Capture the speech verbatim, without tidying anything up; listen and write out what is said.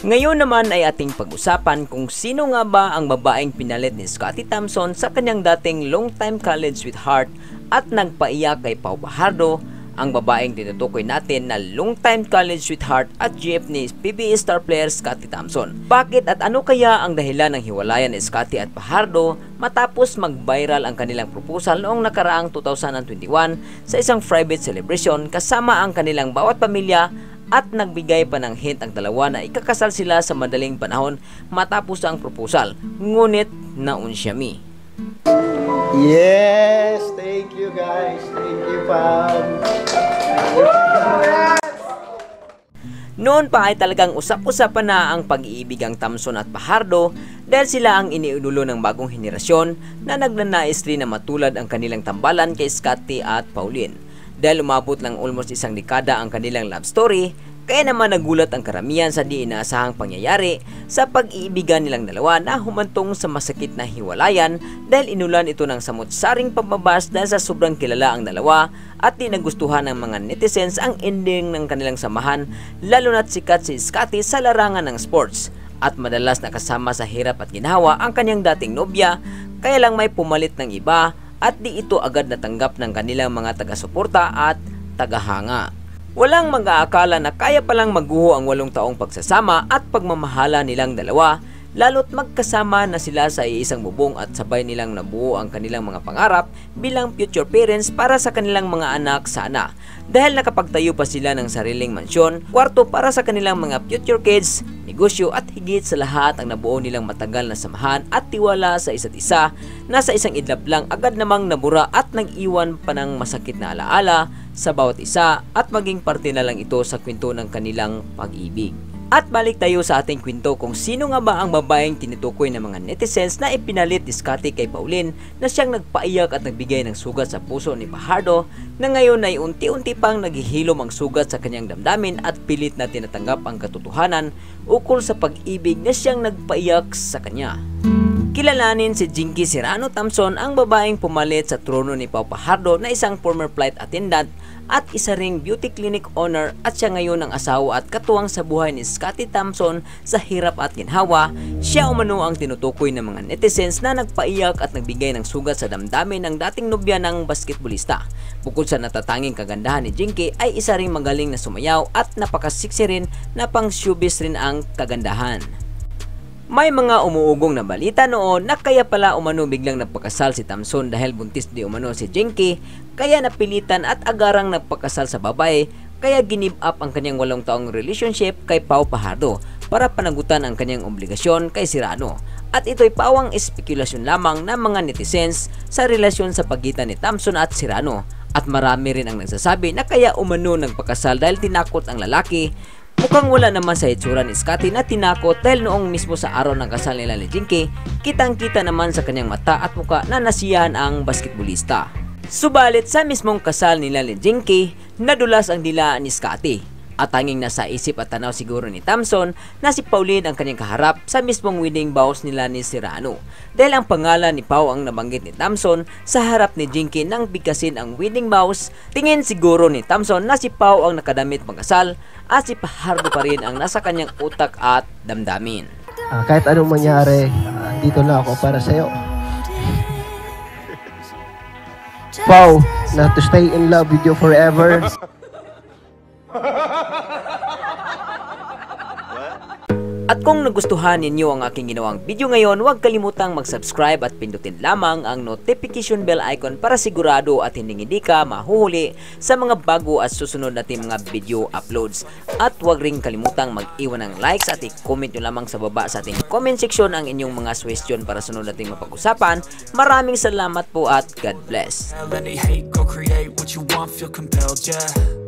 Ngayon naman ay ating pag-usapan kung sino nga ba ang babaeng pinalit ni Scottie Thompson sa kanyang dating long-time college sweetheart at nagpaiyak kay Pau Fajardo, ang babaeng tinutukoy natin na long-time college sweetheart at G F ni P B A star player Scottie Thompson. Bakit at ano kaya ang dahilan ng hiwalayan ni Scottie at Fajardo matapos mag-viral ang kanilang proposal noong nakaraang two thousand twenty-one sa isang private celebration kasama ang kanilang bawat pamilya, at nagbigay pa ng hint ang dalawa na ikakasal sila sa madaling panahon matapos ang proposal, ngunit naunsyami. Yes! Thank you guys! Thank you, Pam! Noon pa ay talagang usap-usapan na ang pag-iibigang Thompson at Fajardo dahil sila ang iniudulo ng bagong henerasyon na nagnanais rin na matulad ang kanilang tambalan kay Scottie at Pauline. Dahil umabot ng almost isang dekada ang kanilang love story, kaya naman nagulat ang karamihan sa di inaasahang pangyayari sa pag-iibigan nilang dalawa na humantong sa masakit na hiwalayan dahil inulan ito ng samot-saring pambabas dahil sa sobrang kilala ang dalawa at di nagustuhan ng mga netizens ang ending ng kanilang samahan, lalo na't sikat si Scottie sa larangan ng sports at madalas nakasama sa hirap at ginhawa ang kanyang dating nobya, kaya lang may pumalit ng iba at di ito agad natanggap ng kanilang mga taga-suporta at tagahanga. Walang mag-aakala na kaya palang maguho ang walong taong pagsasama at pagmamahala nilang dalawa, lalo't magkasama na sila sa iisang bubong at sabay nilang nabuo ang kanilang mga pangarap bilang future parents para sa kanilang mga anak sana. Dahil nakapagtayo pa sila ng sariling mansyon, kwarto para sa kanilang mga future kids, negosyo at higit sa lahat ang nabuo nilang matagal na samahan at tiwala sa isa't isa na sa isang idlap lang agad namang nabura at nag-iwan pa ng masakit na alaala sa bawat isa at maging parte na lang ito sa kwento ng kanilang pag-ibig. At balik tayo sa ating kwento kung sino nga ba ang babaeng tinutukoy ng mga netizens na ipinalit ni Scottie kay Pauline na siyang nagpaiyak at nagbigay ng sugat sa puso ni Fajardo na ngayon ay unti-unti pang naghihilom ang sugat sa kanyang damdamin at pilit na tinatanggap ang katotohanan ukol sa pag-ibig na siyang nagpaiyak sa kanya. Kilalanin si Jinky Serrano Thompson, ang babaeng pumalit sa trono ni Pau Fajardo na isang former flight attendant at isa ring beauty clinic owner at siya ngayon ang asawa at katuwang sa buhay ni Scottie Thompson sa hirap at ginhawa. Siya umano ang tinutukoy ng mga netizens na nagpaiyak at nagbigay ng sugat sa damdamin ng dating nobya ng basketballista. Bukod sa natatanging kagandahan ni Jinky ay isa ring magaling na sumayaw at napakasiksi rin na pang showbiz rin ang kagandahan. May mga umuugong na balita noon na kaya pala umano biglang nagpakasal si Thompson dahil buntis di umano si Jinky, kaya napilitan at agarang nagpakasal sa babae, kaya ginib up ang kanyang walong taong relationship kay Pau Fajardo para panagutan ang kanyang obligasyon kay Serrano. At ito'y pawang espekulasyon lamang ng mga netizens sa relasyon sa pagitan ni Thompson at Serrano, at marami rin ang nagsasabi na kaya umano nagpakasal dahil tinakot ang lalaki. Mukhang wala naman sa itsura ni Scottie na tinakot dahil noong mismo sa araw ng kasal nila ni Jinky, kitang-kita naman sa kanyang mata at muka na nasiyahan ang basketballista. Subalit sa mismong kasal nila ni Jinky, nadulas ang dila ni Scottie. At tanging nasa isip at tanaw siguro ni Thompson na si Pauline ang kanyang kaharap sa mismong wedding vows nila ni Serrano. Dahil ang pangalan ni Pau ang nabanggit ni Thompson sa harap ni Jinky nang bigkasin ang wedding vows, tingin siguro ni Thompson na si Pau ang nakadamit magkasal at si Fajardo pa rin ang nasa kanyang utak at damdamin. Uh, kahit anong mangyari, uh, dito na ako para sa'yo. Pau, not to stay in love with you forever. At kung nagustuhan ninyo ang aking ginawang video ngayon, huwag kalimutang mag-subscribe at pindutin lamang ang notification bell icon para sigurado at hindi hindi ka mahuhuli sa mga bago at susunod natin mga video uploads. At huwag ring kalimutang mag-iwan ng likes at i-comment nyo lamang sa baba sa ating comment section ang inyong mga suggestion para sunod natin mapag-usapan. Maraming salamat po at God bless.